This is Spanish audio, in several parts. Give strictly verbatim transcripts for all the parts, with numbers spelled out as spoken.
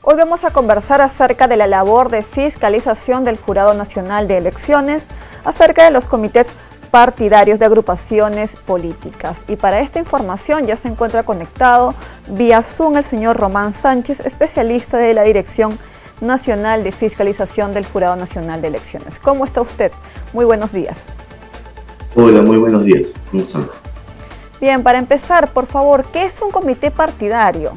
Hoy vamos a conversar acerca de la labor de fiscalización del Jurado Nacional de Elecciones, acerca de los comités partidarios de agrupaciones políticas. Y para esta información ya se encuentra conectado vía Zoom el señor Román Sánchez, especialista de la Dirección Nacional de Fiscalización del Jurado Nacional de Elecciones. ¿Cómo está usted? Muy buenos días. Hola, muy buenos días. ¿Cómo están? Bien, para empezar, por favor, ¿qué es un comité partidario?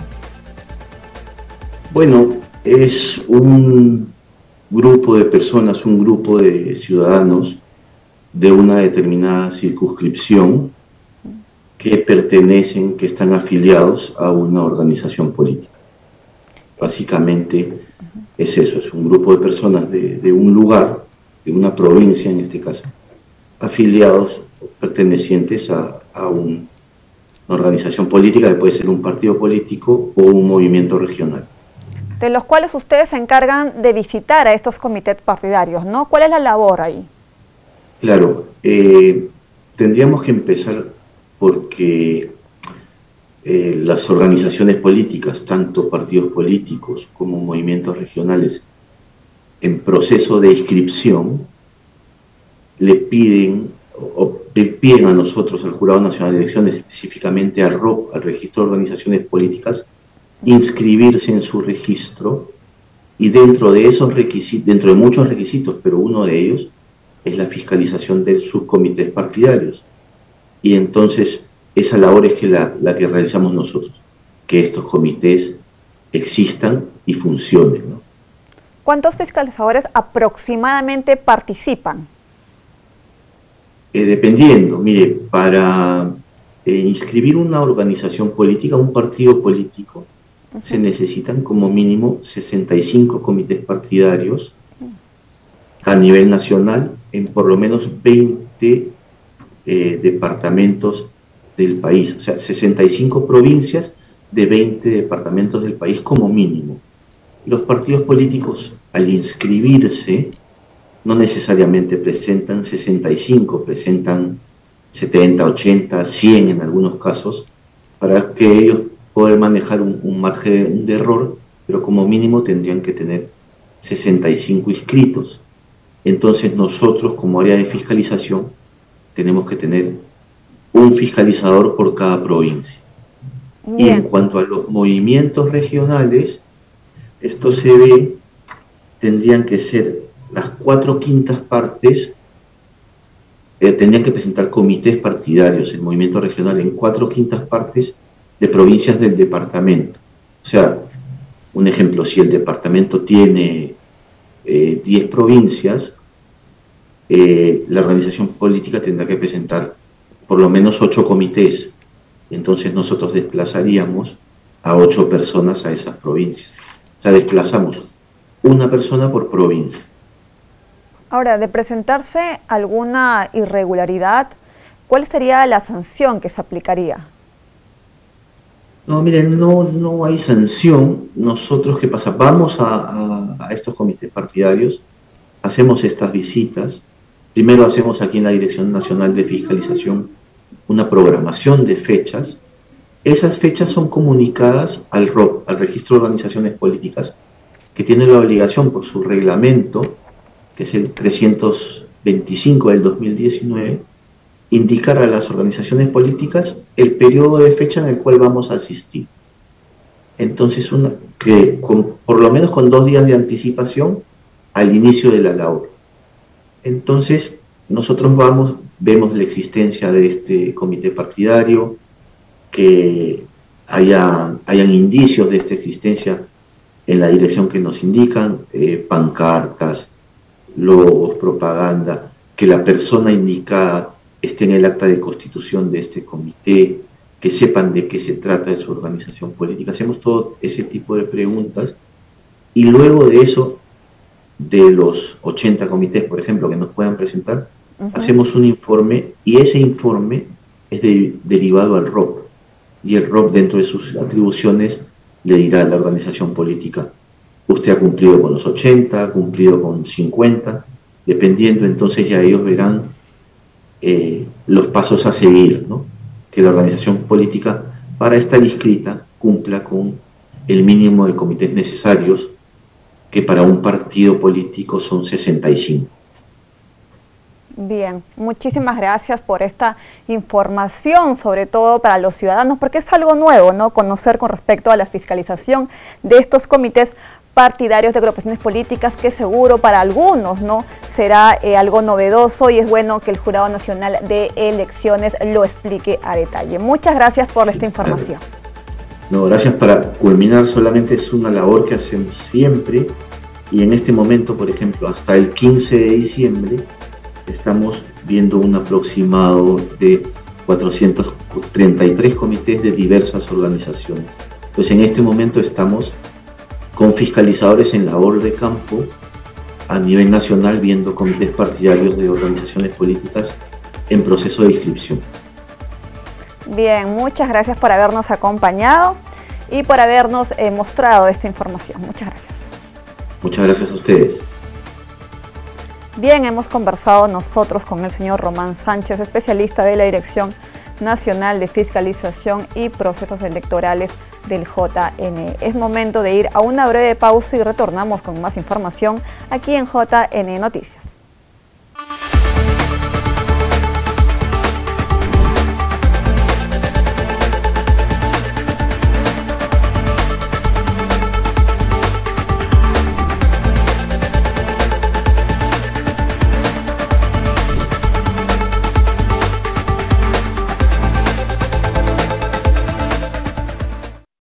Bueno, es un grupo de personas, un grupo de ciudadanos de una determinada circunscripción que pertenecen, que están afiliados a una organización política. Básicamente es eso, es un grupo de personas de, de un lugar, de una provincia en este caso, afiliados, pertenecientes a, a un, una organización política que puede ser un partido político o un movimiento regional. De los cuales ustedes se encargan de visitar a estos comités partidarios, ¿no? ¿Cuál es la labor ahí? Claro, eh, tendríamos que empezar porque eh, las organizaciones políticas, tanto partidos políticos como movimientos regionales, en proceso de inscripción, le piden, o, le piden a nosotros, al Jurado Nacional de Elecciones, específicamente al R O P, al Registro de Organizaciones Políticas, inscribirse en su registro, y dentro de esos requisitos, dentro de muchos requisitos, pero uno de ellos es la fiscalización de sus comités partidarios. Y entonces esa labor es que la, la que realizamos nosotros, que estos comités existan y funcionen, ¿no? ¿Cuántos fiscalizadores aproximadamente participan? Eh, dependiendo, mire, para eh, inscribir una organización política, un partido político, uh-huh. se necesitan como mínimo sesenta y cinco comités partidarios a nivel nacional en por lo menos veinte eh, departamentos del país, o sea, sesenta y cinco provincias de veinte departamentos del país como mínimo. Los partidos políticos, al inscribirse, no necesariamente presentan sesenta y cinco, presentan setenta, ochenta, cien en algunos casos, para que ellos puedan manejar un, un margen de error, pero como mínimo tendrían que tener sesenta y cinco inscritos. Entonces nosotros, como área de fiscalización, tenemos que tener un fiscalizador por cada provincia. Bien. Y en cuanto a los movimientos regionales, esto se ve, tendrían que ser las cuatro quintas partes, eh, tendrían que presentar comités partidarios, el movimiento regional, en cuatro quintas partes de provincias del departamento. O sea, un ejemplo, si el departamento tiene eh, diez provincias, eh, la organización política tendrá que presentar por lo menos ocho comités. Entonces nosotros desplazaríamos a ocho personas a esas provincias. O sea, desplazamos una persona por provincia. Ahora, de presentarse alguna irregularidad, ¿cuál sería la sanción que se aplicaría? No, miren, no, no hay sanción. Nosotros, ¿qué pasa? Vamos a, a, a estos comités partidarios, hacemos estas visitas. Primero hacemos aquí en la Dirección Nacional de Fiscalización una programación de fechas. Esas fechas son comunicadas al R O P, al Registro de Organizaciones Políticas, que tiene la obligación por su reglamento, que es el trescientos veinticinco del dos mil diecinueve, indicar a las organizaciones políticas el periodo de fecha en el cual vamos a asistir. Entonces, una, que con, por lo menos con dos días de anticipación al inicio de la labor. Entonces, nosotros vamos, vemos la existencia de este comité partidario, que haya, hayan indicios de esta existencia en la dirección que nos indican, eh, pancartas, logos, propaganda, que la persona indicada esté en el acta de constitución de este comité, que sepan de qué se trata de su organización política. Hacemos todo ese tipo de preguntas y luego de eso, de los ochenta comités, por ejemplo, que nos puedan presentar, uh-huh. hacemos un informe y ese informe es de, derivado al R O P. Y el R O P, dentro de sus atribuciones, le dirá a la organización política: usted ha cumplido con los ochenta, ha cumplido con cincuenta, dependiendo, entonces ya ellos verán eh, los pasos a seguir, ¿no? Que la organización política, para estar inscrita, cumpla con el mínimo de comités necesarios, que para un partido político son sesenta y cinco. Bien, muchísimas gracias por esta información, sobre todo para los ciudadanos, porque es algo nuevo, ¿no? Conocer con respecto a la fiscalización de estos comités partidarios de agrupaciones políticas, que seguro para algunos no será eh, algo novedoso, y es bueno que el Jurado Nacional de Elecciones lo explique a detalle. Muchas gracias por esta información. No, gracias. Para culminar, solamente es una labor que hacemos siempre, y en este momento, por ejemplo, hasta el quince de diciembre, estamos viendo un aproximado de cuatrocientos treinta y tres comités de diversas organizaciones. Pues en este momento estamos con fiscalizadores en labor de campo a nivel nacional, viendo comités partidarios de organizaciones políticas en proceso de inscripción. Bien, muchas gracias por habernos acompañado y por habernos eh, mostrado esta información. Muchas gracias. Muchas gracias a ustedes. Bien, hemos conversado nosotros con el señor Román Sánchez, especialista de la Dirección Nacional de Fiscalización y Procesos Electorales del J N E. Es momento de ir a una breve pausa y retornamos con más información aquí en J N E Noticias.